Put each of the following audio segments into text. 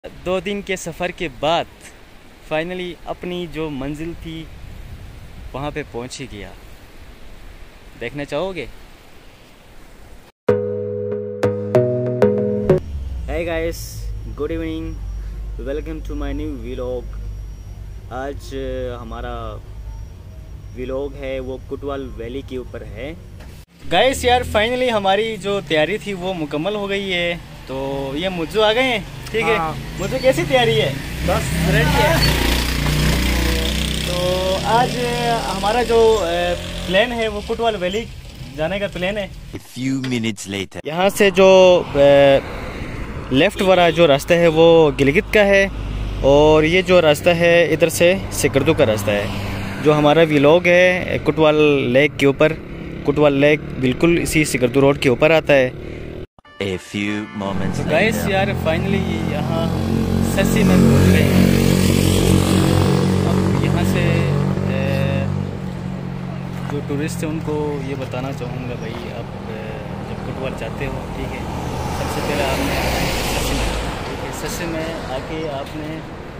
2 दिन के सफ़र के बाद फाइनली अपनी जो मंजिल थी वहाँ पे पहुँच ही गया। देखना चाहोगे? Hi guys, good evening, welcome to my new vlog. आज हमारा व्लॉग है वो कुटवाल वैली के ऊपर है। गाइस यार फाइनली हमारी जो तैयारी थी वो मुकम्मल हो गई है। तो ये मुज्जू आ गए हैं, ठीक है। मुझे कैसी तैयारी है? बस रेडी है। तो आज हमारा जो प्लान है वो कुटवाल वैली जाने का प्लान है। A few minutes later. यहाँ से जो लेफ़्ट वाला जो रास्ता है वो गिलगित का है और ये जो रास्ता है इधर से सिकरदू का रास्ता है। जो हमारा व्लॉग है कुटवाल लेक के ऊपर, कुटवाल लेक बिल्कुल इसी सिकरदू रोड के ऊपर आता है। A few moments तो गाइस later. यार फाइनली यहाँ सस्सी में पहुँच गए हैं। अब यहाँ से जो टूरिस्ट है उनको ये बताना चाहूँगा भाई, आप जब कुटवाल जाते हो, ठीक है, सबसे पहले आपने आना है सस्सी में, ठीक है। सस्सी में आके आपने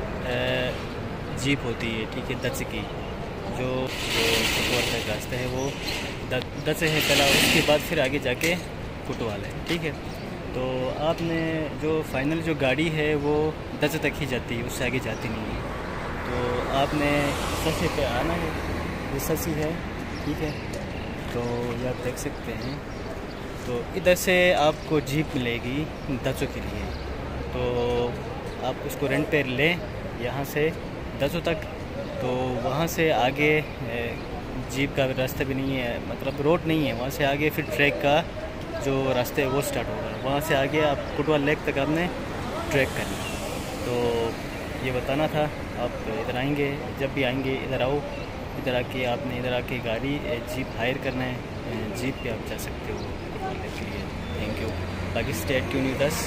जीप होती है, ठीक है, दच की, जो कुटवाल का रास्ता है वो दच है पहला, उसके बाद फिर आगे जाके कुटवाल है, ठीक है। तो आपने जो फाइनल जो गाड़ी है वो दच तक ही जाती है, उससे आगे जाती नहीं है। तो आपने सस्सी पे आना है, ये सस्सी है, ठीक है। तो ये आप देख सकते हैं। तो इधर से आपको जीप मिलेगी दचों के लिए, तो आप उसको रेंट पे लें यहाँ से दचों तक। तो वहाँ से आगे जीप का रास्ता भी नहीं है, मतलब रोड नहीं है, वहाँ से आगे फिर ट्रैक का जो रास्ते है वो स्टार्ट होगा। वहाँ से आगे आप कुटवाल लेक तक आपने ट्रैक करना है। तो ये बताना था, आप इधर आएंगे, जब भी आएंगे इधर आओ, इधर आके आपने इधर आके गाड़ी जीप हायर करना है, जीप पे आप जा सकते हो कुटवाल लेक के लिए। Thank you. बाकी stay tune with us.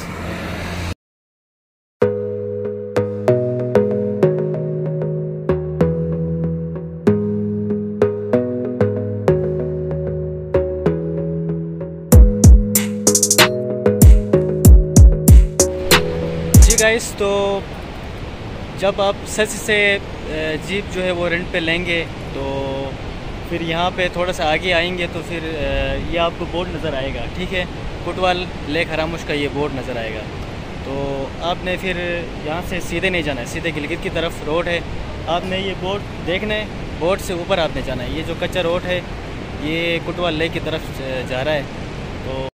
Guys तो जब आप सच से जीप जो है वो रेंट पे लेंगे तो फिर यहाँ पे थोड़ा सा आगे आएंगे तो फिर ये आपको बोर्ड नज़र आएगा, ठीक है, कुटवाल लेक हरामुश का ये बोर्ड नज़र आएगा। तो आपने फिर यहाँ से सीधे नहीं जाना है, सीधे गिलगित की तरफ रोड है। आपने ये बोर्ड देखना है, बोर्ड से ऊपर आपने जाना है। ये जो कच्चा रोड है ये कुटवाल लेक की तरफ जा रहा है। तो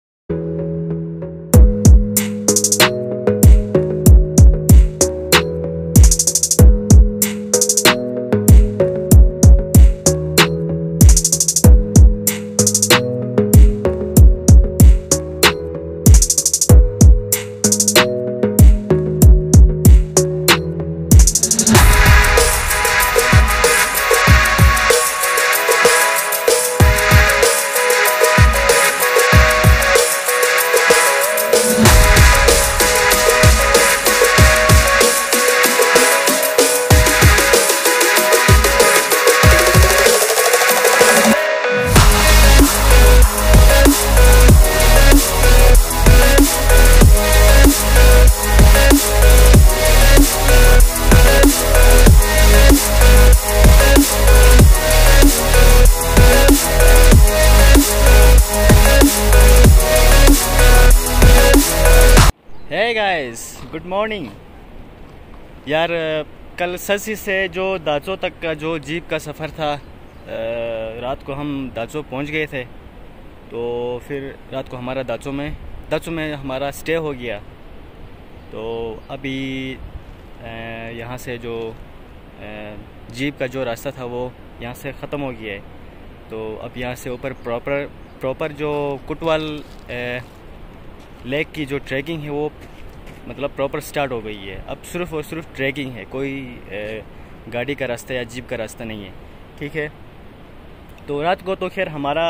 हे गाइस, गुड मॉर्निंग। यार कल सस्सी से जो दाचो तक का जो जीप का सफ़र था, रात को हम दाचो पहुंच गए थे। तो फिर रात को हमारा दाचो में हमारा स्टे हो गया। तो अभी यहाँ से जो जीप का जो रास्ता था वो यहाँ से ख़त्म हो गया है। तो अब यहाँ से ऊपर प्रॉपर जो कुटवाल लेक की जो ट्रैकिंग है वो मतलब प्रॉपर स्टार्ट हो गई है। अब सिर्फ़ और सिर्फ ट्रैकिंग है, कोई गाड़ी का रास्ता या जीप का रास्ता नहीं है, ठीक है। तो रात को तो खैर हमारा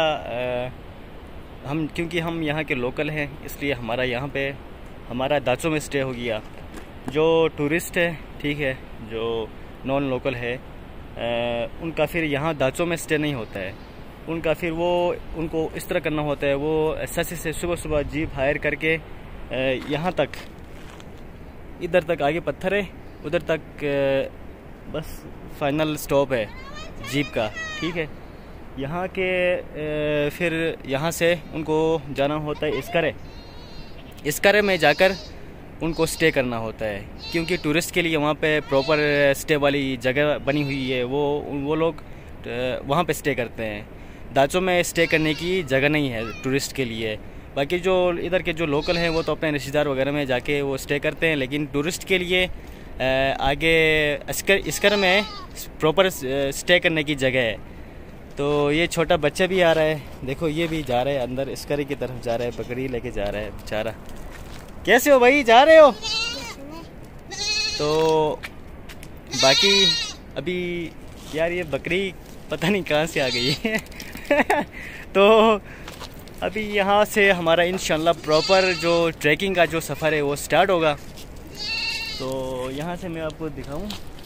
हम क्योंकि हम यहाँ के लोकल हैं इसलिए हमारा यहाँ पे हमारा दाचो में स्टे हो गया। जो टूरिस्ट है, ठीक है, जो नॉन लोकल है, उनका फिर यहाँ दाचो में स्टे नहीं होता है। उनका फिर उनको इस तरह करना होता है, वो सस्सी से सुबह सुबह जीप हायर करके यहाँ तक इधर तक आगे पत्थर है, उधर तक बस फाइनल स्टॉप है जीप का। ठीक है, यहाँ के फिर यहाँ से उनको जाना होता है इसकरे में जाकर उनको स्टे करना होता है, क्योंकि टूरिस्ट के लिए वहाँ पे प्रॉपर स्टे वाली जगह बनी हुई है। वो लोग वहाँ पे स्टे करते हैं। दाचो में स्टे करने की जगह नहीं है टूरिस्ट के लिए। बाकी जो इधर के जो लोकल हैं वो तो अपने रिश्तेदार वगैरह में जाके वो स्टे करते हैं, लेकिन टूरिस्ट के लिए आगे इसकर में प्रॉपर स्टे करने की जगह है। तो ये छोटा बच्चा भी आ रहा है, देखो ये भी जा रहा है अंदर, इसकरी की तरफ जा रहा है, बकरी लेके जा रहा है बेचारा। कैसे हो भाई, जा रहे हो? तो बाकी अभी यार ये बकरी पता नहीं कहाँ से आ गई है तो अभी यहाँ से हमारा इंशाल्लाह प्रॉपर जो ट्रैकिंग का जो सफ़र है वो स्टार्ट होगा। तो यहाँ से मैं आपको दिखाऊं,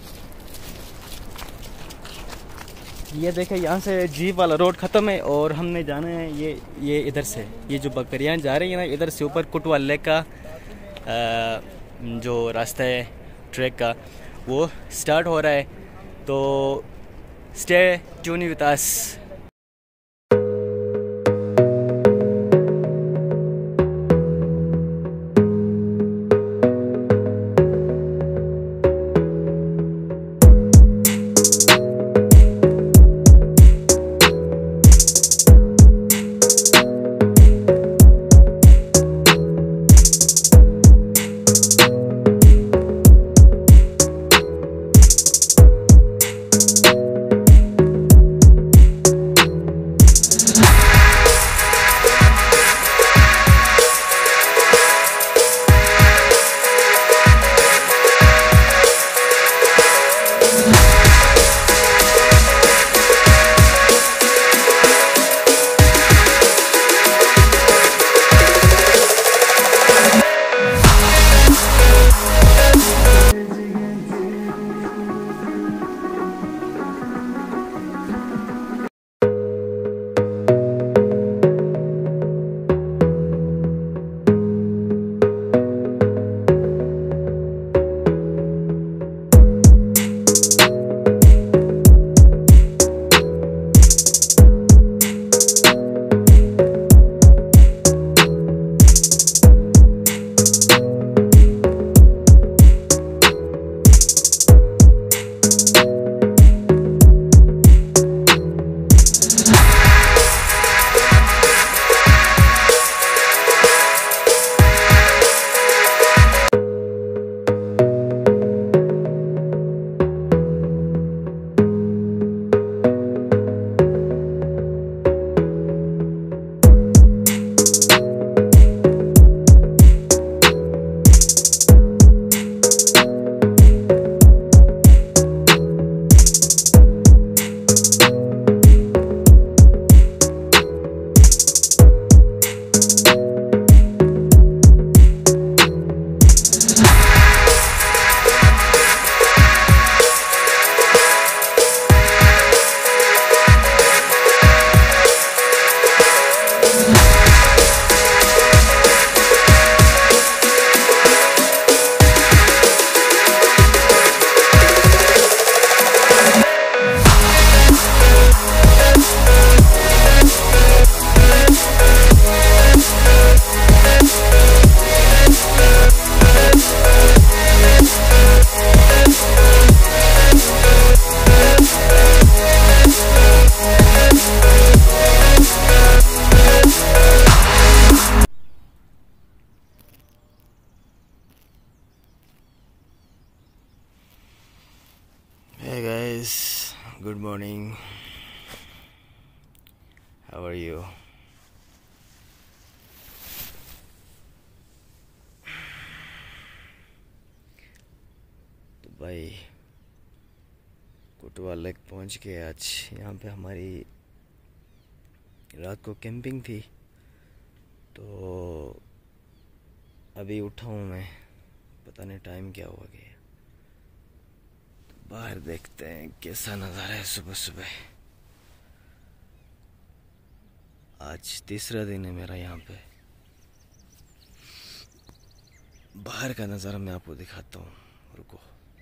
ये देखें यहाँ से जीप वाला रोड ख़त्म है और हमने जाना है ये इधर से, ये जो बकरियाँ जा रही हैं ना इधर से ऊपर कुटवा लेक का जो रास्ता है ट्रैक का वो स्टार्ट हो रहा है। तो stay tune with us. Hey guys, good morning. How are you? तो भाई कुटवा लेक पहुंच के आज यहाँ पे हमारी रात को कैंपिंग थी। तो अभी उठा हूँ मैं, पता नहीं टाइम क्या हुआ गया। बाहर देखते हैं कैसा नज़ारा है सुबह सुबह। आज तीसरा दिन है मेरा यहाँ पे। बाहर का नज़ारा मैं आपको दिखाता हूँ, रुको।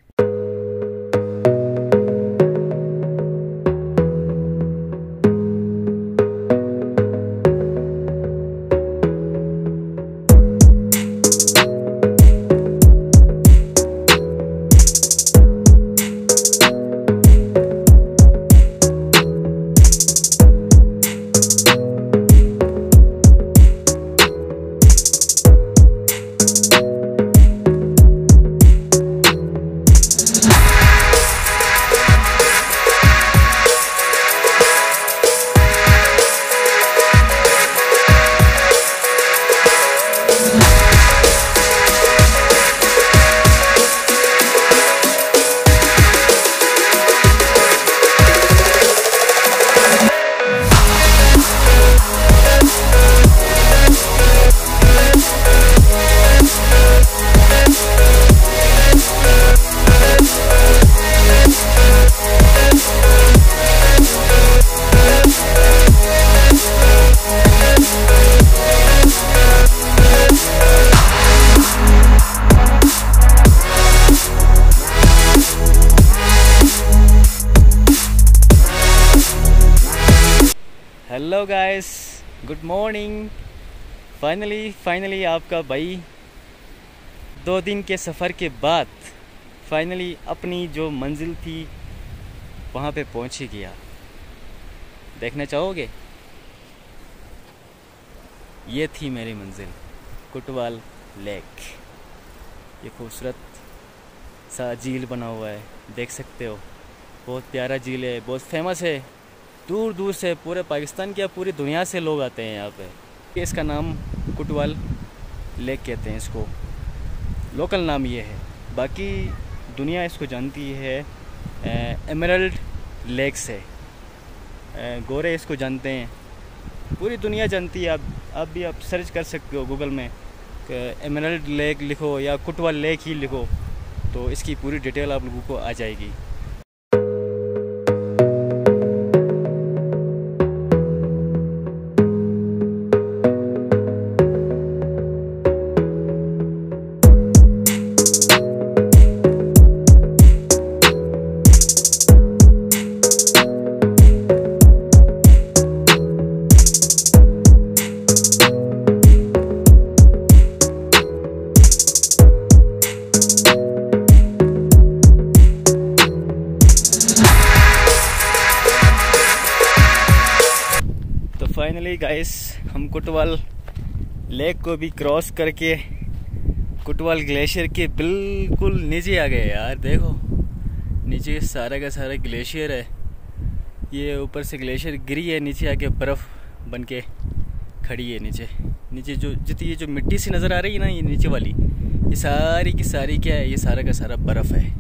Hello guys, good morning. Finally आपका भाई 2 दिन के सफ़र के बाद फाइनली अपनी जो मंजिल थी वहाँ पे पहुँच ही गया। देखना चाहोगे? ये थी मेरी मंजिल, कुटवाल लेक। ये खूबसूरत सा झील बना हुआ है, देख सकते हो। बहुत प्यारा झील है, बहुत फेमस है। दूर दूर से, पूरे पाकिस्तान की, पूरी दुनिया से लोग आते हैं यहाँ पे। इसका नाम कुटवाल लेक कहते हैं इसको, लोकल नाम ये है। बाकी दुनिया इसको जानती है एमरल्ड लेक से। गोरे इसको जानते हैं, पूरी दुनिया जानती है। आप भी आप सर्च कर सकते हो गूगल में, एमरल्ड लेक लिखो या कुटवाल लेक ही लिखो तो इसकी पूरी डिटेल आप लोगों को आ जाएगी। फाइनली गाइस, हम कुटवाल लेक को भी क्रॉस करके कुटवाल ग्लेशियर के बिल्कुल नीचे आ गए यार। देखो नीचे सारा का सारा ग्लेशियर है। ये ऊपर से ग्लेशियर गिरी है, नीचे आके बर्फ़ बन के खड़ी है। नीचे जो जितनी ये जो मिट्टी सी नज़र आ रही है ना, ये नीचे वाली, ये सारी की सारी क्या है, ये सारा का सारा बर्फ़ है।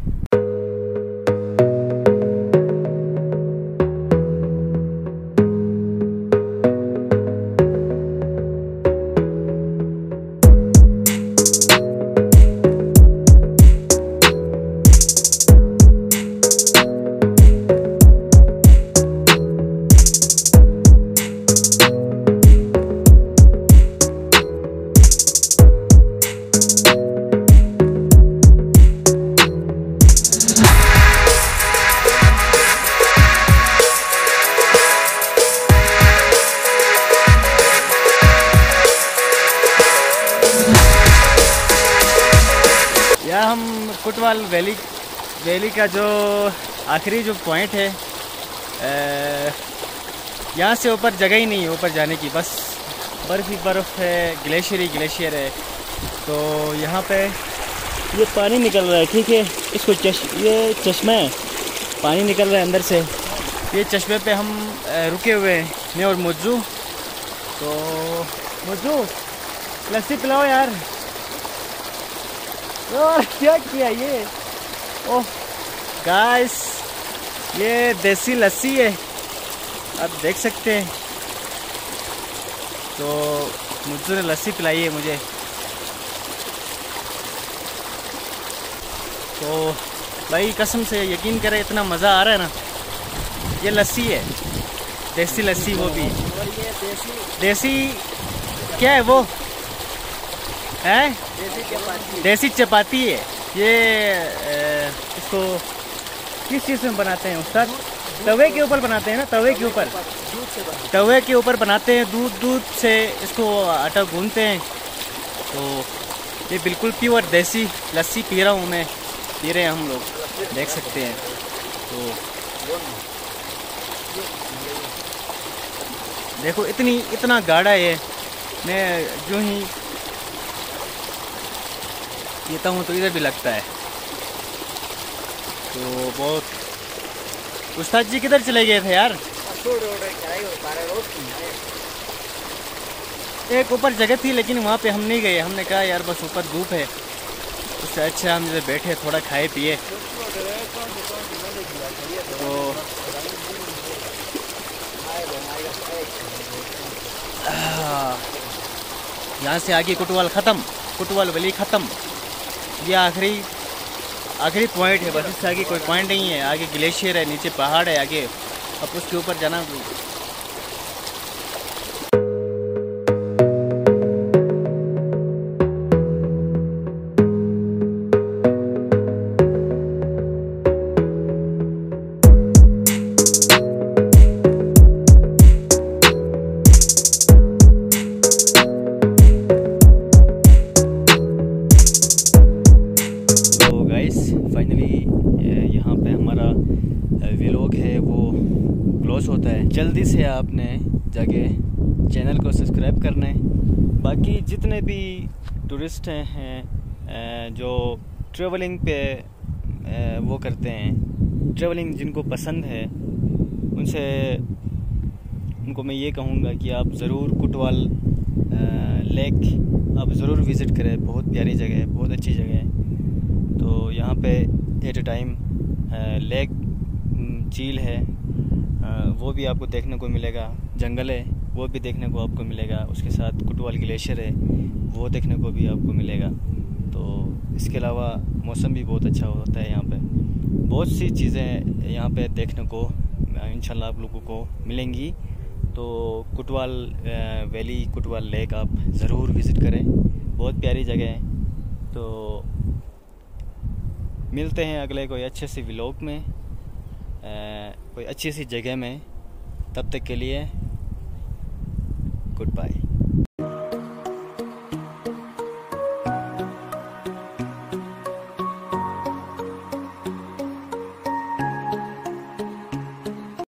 यह हम कुटवाल वैली का जो आखिरी जो पॉइंट है, यहाँ से ऊपर जगह ही नहीं है ऊपर जाने की, बस बर्फ़ ही बर्फ़ है, ग्लेशियर है। तो यहाँ पे ये पानी निकल रहा है, ठीक है। इसको ये चश्मा है, पानी निकल रहा है अंदर से। ये चश्मे पे हम रुके हुए हैं, मैं और मुज्जू। तो मुज्जू लस्सी पिलाओ यार। और क्या किया ये? ओह गाइस, ये देसी लस्सी है, आप देख सकते हैं। तो मुझे ने लस्सी पिलाई है मुझे। तो भाई कसम से यकीन करें, इतना मज़ा आ रहा है ना। ये लस्सी है, देसी लस्सी, वो भी देसी क्या है वो? है देसी चपाती है ये। इसको किस चीज़ में बनाते हैं उस्ताद? तवे के ऊपर बनाते हैं ना, तवे के ऊपर बनाते हैं। दूध से इसको आटा गूंथते हैं। तो ये बिल्कुल प्योर देसी लस्सी पी रहा हूँ मैं, पी रहे हैं हम लोग, देख सकते हैं। तो देखो इतना गाढ़ा है। मैं जो ही पीता हूँ तो इधर भी लगता है। तो बहुत। उस्ताद जी किधर चले गए थे यार? एक ऊपर जगह थी लेकिन वहाँ पे हम नहीं गए। हमने कहा यार बस ऊपर धूप है, उससे अच्छा हम इधर बैठे थोड़ा खाए पिए। तो यहाँ से आगे कुटवाल ख़त्म, कुटवाल वैली ख़त्म। ये आखिरी पॉइंट है बस, इससे आगे कोई पॉइंट नहीं है। आगे ग्लेशियर है, नीचे पहाड़ है आगे, अब उसके ऊपर जाना। फाइनली यहाँ पे हमारा व्लॉग है वो क्लोज होता है। जल्दी से आपने जाके चैनल को सब्सक्राइब करना है। बाकी जितने भी टूरिस्ट हैं जो ट्रैवलिंग पे वो करते हैं, ट्रैवलिंग जिनको पसंद है, उनको मैं ये कहूँगा कि आप ज़रूर कुटवाल लेक आप ज़रूर विज़िट करें। बहुत प्यारी जगह है, बहुत अच्छी जगह है। तो यहाँ पे एट अ टाइम लेक झील है, वो भी आपको देखने को मिलेगा। जंगल है, वो भी देखने को आपको मिलेगा। उसके साथ कुटवाल ग्लेशियर है, वो देखने को भी आपको मिलेगा। तो इसके अलावा मौसम भी बहुत अच्छा होता है यहाँ पे। बहुत सी चीज़ें यहाँ पे देखने को इंशाल्लाह आप लोगों को मिलेंगी। तो कुटवाल वैली, कुटवाल लेक आप ज़रूर विज़िट करें, बहुत प्यारी जगह है। तो मिलते हैं अगले कोई अच्छे से व्लॉग में, कोई अच्छी सी जगह में। तब तक के लिए गुड बाय।